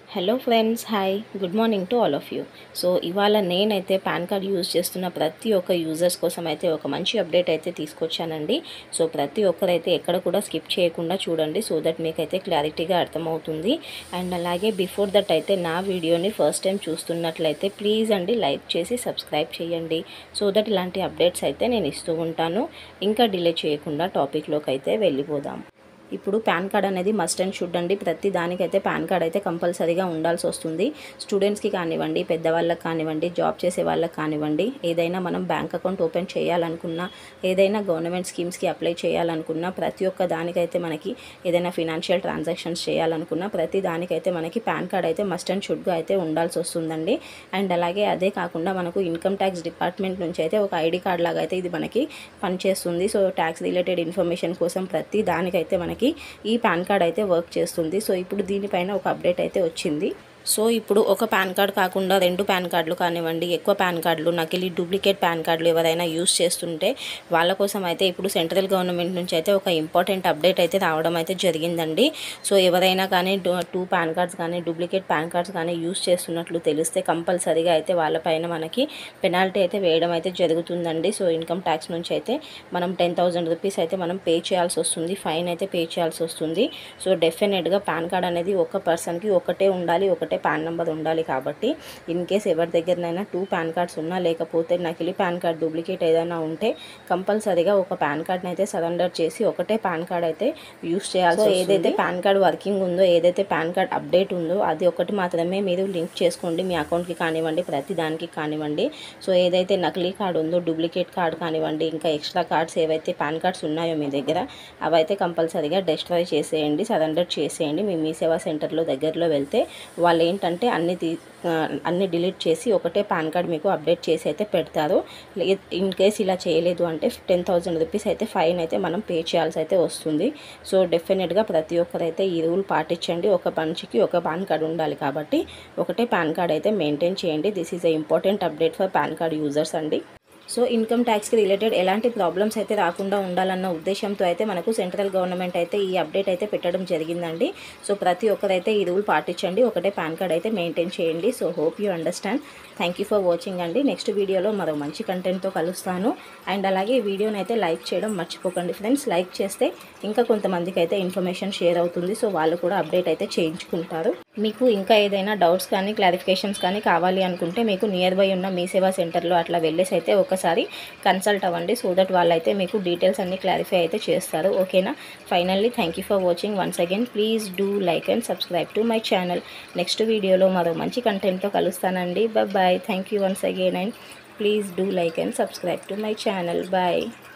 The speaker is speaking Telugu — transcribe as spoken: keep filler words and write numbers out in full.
Hello friends, hi, good morning to all of you. So ఇవాళ నేనైతే పాన్ కార్డ్ యూజ్ చేస్తున్న ప్రతి ఒక్క యూజర్స్ కోసం అయితే ఒక మంచి అప్డేట్ అయితే తీసుకొచ్చానండి. సో ప్రతి ఒక్కరైతే ఎక్కడ కూడా స్కిప్ చేయకుండా చూడండి, సో దట్ మీకైతే క్లారిటీగా అర్థమవుతుంది. అండ్ అలాగే బిఫోర్ దట్ అయితే నా వీడియోని ఫస్ట్ టైం చూస్తున్నట్లయితే ప్లీజ్ అండి లైక్ చేసి సబ్స్క్రైబ్ చేయండి, సో దట్ ఇలాంటి అప్డేట్స్ అయితే నేను ఇస్తూ ఉంటాను. ఇంకా డిలే చేయకుండా టాపిక్లోకి అయితే వెళ్ళిపోదాం. ఇప్పుడు పాన్ కార్డ్ అనేది మస్ట్ అండ్ షుడ్ అండి. ప్రతి దానికైతే పాన్ కార్డ్ అయితే కంపల్సరీగా ఉండాల్సి వస్తుంది. స్టూడెంట్స్కి కానివ్వండి, పెద్దవాళ్ళకి కానివ్వండి, జాబ్ చేసే వాళ్ళకి కానివ్వండి, ఏదైనా మనం బ్యాంక్ అకౌంట్ ఓపెన్ చేయాలనుకున్నా, ఏదైనా గవర్నమెంట్ స్కీమ్స్కి అప్లై చేయాలనుకున్నా, ప్రతి ఒక్క దానికైతే మనకి ఏదైనా ఫినాన్షియల్ ట్రాన్సాక్షన్స్ చేయాలనుకున్నా ప్రతి దానికైతే మనకి పాన్ కార్డ్ అయితే మస్ట్ అండ్ షుడ్గా అయితే ఉండాల్సి వస్తుందండి. అండ్ అలాగే అదే కాకుండా మనకు ఇన్కమ్ ట్యాక్స్ డిపార్ట్మెంట్ నుంచి అయితే ఒక ఐడి కార్డ్ లాగా అయితే ఇది మనకి పనిచేస్తుంది. సో ట్యాక్స్ రిలేటెడ్ ఇన్ఫర్మేషన్ కోసం ప్రతి దానికైతే మనకి ఈ పాన్ కార్డ్ అయితే వర్క్ చేస్తుంది. సో ఇప్పుడు దీనిపైన ఒక అప్డేట్ అయితే వచ్చింది. సో ఇప్పుడు ఒక పాన్ కార్డ్ కాకుండా రెండు పాన్ కార్డులు కానివ్వండి, ఎక్కువ పాన్ కార్డులు, నకిలీ డూప్లికేట్ పాన్ కార్డులు ఎవరైనా యూస్ చేస్తుంటే వాళ్ళ కోసం అయితే ఇప్పుడు సెంట్రల్ గవర్నమెంట్ నుంచి అయితే ఒక ఇంపార్టెంట్ అప్డేట్ అయితే రావడం అయితే జరిగిందండి. సో ఎవరైనా కానీ టూ పాన్ కార్డ్స్ కానీ డూప్లికేట్ పాన్ కార్డ్స్ కానీ యూస్ చేస్తున్నట్లు తెలిస్తే కంపల్సరీగా అయితే వాళ్ళపైన మనకి పెనాల్టీ అయితే వేయడం అయితే జరుగుతుందండి. సో ఇన్కమ్ ట్యాక్స్ నుంచి అయితే మనం టెన్ థౌజండ్ రూపీస్ అయితే మనం పే చేయాల్సి వస్తుంది, ఫైన్ అయితే పే చేయాల్సి వస్తుంది. సో డెఫినెట్గా పాన్ కార్డ్ అనేది ఒక పర్సన్కి ఒకటే ఉండాలి, ఒకటే పాన్ నెంబర్ ఉండాలి. కాబట్టి ఇన్ కేస్ ఎవరి దగ్గరనైనా టూ పాన్ కార్డ్స్ ఉన్నా, లేకపోతే నకిలీ పాన్ కార్డ్ డూప్లికేట్ ఏదైనా ఉంటే కంపల్సరీగా ఒక పాన్ కార్డ్ని అయితే సరెండర్ చేసి ఒకటే పాన్ కార్డ్ అయితే యూస్ చేయాలి. సో ఏదైతే పాన్ కార్డ్ వర్కింగ్ ఉందో, ఏదైతే పాన్ కార్డ్ అప్డేట్ ఉందో అది ఒకటి మాత్రమే మీరు లింక్ చేసుకోండి మీ అకౌంట్కి కానివ్వండి, ప్రతి దానికి కానివ్వండి. సో ఏదైతే నకిలీ కార్డ్ ఉందో, డూప్లికేట్ కార్డ్ కానివ్వండి, ఇంకా ఎక్స్ట్రా కార్డ్స్ ఏవైతే పాన్ కార్డ్స్ ఉన్నాయో మీ దగ్గర అవైతే కంపల్సరీగా డిస్ట్రాయ్ చేసేయండి, సరెండర్ చేసేయండి. మీ మీ సేవా సెంటర్లో దగ్గరలో వెళ్తే వాళ్ళు ఏంటంటే అన్ని అన్ని డిలీట్ చేసి ఒకటే పాన్ కార్డ్ మీకు అప్డేట్ చేసి అయితే పెడతారు. ఇన్ కేస్ ఇలా చేయలేదు అంటే టెన్ థౌజండ్ రూపీస్ అయితే ఫైన్ అయితే మనం పే చేయాల్సి అయితే వస్తుంది. సో డెఫినెట్గా ప్రతి ఒక్కరైతే ఈ రూల్ పాటించండి. ఒక మనిషికి ఒక పాన్ కార్డ్ ఉండాలి కాబట్టి ఒకటే పాన్ కార్డ్ అయితే మెయింటైన్ చేయండి. This is a important update for PAN card users అండి. సో ఇన్కమ్ ట్యాక్స్కి రిలేటెడ్ ఎలాంటి ప్రాబ్లమ్స్ అయితే రాకుండా ఉండాలన్న ఉద్దేశంతో అయితే మనకు సెంట్రల్ గవర్నమెంట్ అయితే ఈ అప్డేట్ అయితే పెట్టడం జరిగిందండి. సో ప్రతి ఒక్కరైతే ఈ రూల్ పాటించండి, ఒకటే పాన్ కార్డ్ అయితే మెయింటైన్ చేయండి. So hope you understand. Thank you for watching అండి. నెక్స్ట్ వీడియోలో మరో మంచి కంటెంట్తో కలుస్తాను. అండ్ అలాగే ఈ వీడియోని అయితే లైక్ చేయడం మర్చిపోకండి ఫ్రెండ్స్. లైక్ చేస్తే ఇంకా కొంతమందికి అయితే ఇన్ఫర్మేషన్ షేర్ అవుతుంది. సో వాళ్ళు కూడా అప్డేట్ అయితే చేయించుకుంటారు. మీకు ఇంకా ఏదైనా డౌట్స్ కానీ క్లారిఫికేషన్స్ కానీ కావాలి అనుకుంటే మీకు నియర్ బై ఉన్న మీ సేవా సెంటర్లో అట్లా వెళ్ళేసి అయితే ఒకసారి కన్సల్ట్ అవ్వండి. సో దట్ వాళ్ళైతే మీకు డీటెయిల్స్ అన్ని క్లారిఫై అయితే చేస్తారు. ఓకేనా? Finally thank you for watching once again. Please do like and subscribe to my channel. Next వీడియోలో మరో మంచి కంటెంట్తో కలుస్తానండి. Bye bye. Thank you once again and please do like and subscribe to my channel. Bye.